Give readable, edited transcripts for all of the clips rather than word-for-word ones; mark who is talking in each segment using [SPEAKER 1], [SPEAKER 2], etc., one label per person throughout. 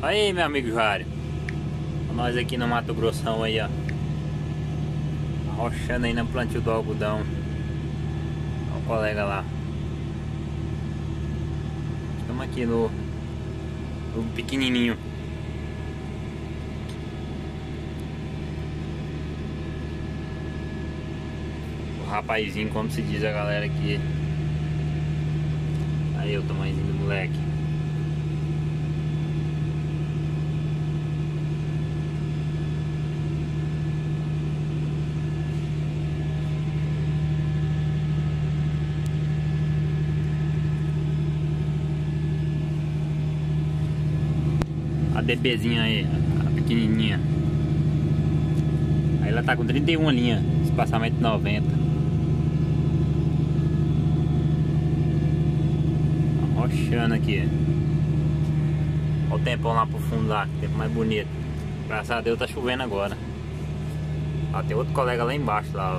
[SPEAKER 1] Aí, meu amigo Jário, nós aqui no Mato Grossão aí, ó, arrochando aí no plantio do algodão. Olha o colega lá. Estamos aqui no pequenininho. O rapazinho, como se diz a galera aqui. Aí o tamanhozinho do moleque. A DPzinha aí, a pequenininha. Aí ela tá com 31 linhas, espaçamento 90. Arrochando aqui. Olha o tempão lá pro fundo lá, que tempo mais bonito. Graças a Deus tá chovendo agora. Ó, tem outro colega lá embaixo lá, ó.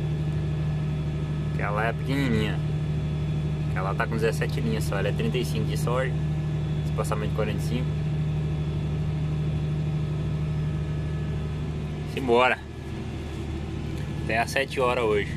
[SPEAKER 1] Que ela é pequenininha. Que ela tá com 17 linhas só, ela é 35 de soja, espaçamento 45. Simbora. Até às 7 horas hoje.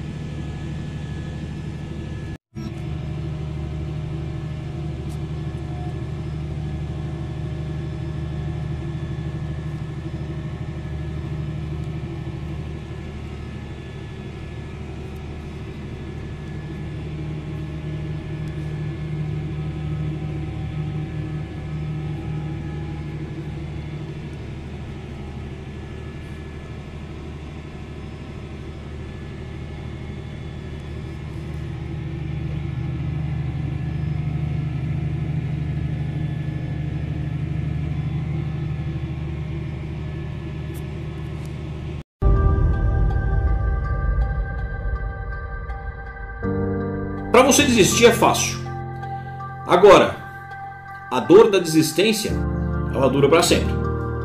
[SPEAKER 2] Para você desistir é fácil. Agora, a dor da desistência, ela dura para sempre.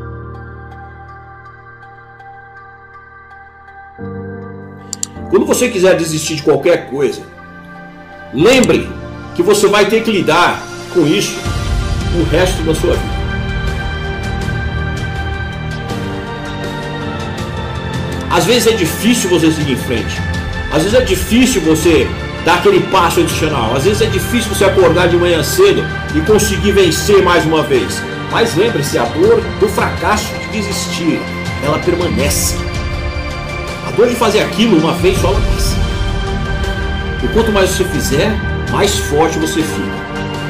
[SPEAKER 2] Quando você quiser desistir de qualquer coisa, lembre que você vai ter que lidar com isso o resto da sua vida. Às vezes é difícil você seguir em frente. Às vezes é difícil você dar aquele passo adicional. Às vezes é difícil você acordar de manhã cedo e conseguir vencer mais uma vez. Mas lembre-se, a dor do fracasso de desistir, ela permanece. A dor de fazer aquilo uma vez só, ela passa. E quanto mais você fizer, mais forte você fica.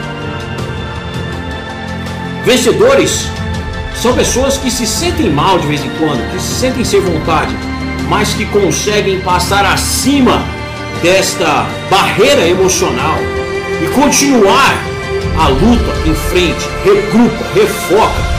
[SPEAKER 2] Vencedores são pessoas que se sentem mal de vez em quando, que se sentem sem vontade, mas que conseguem passar acima desta barreira emocional e continuar a luta em frente, regrupa, refoca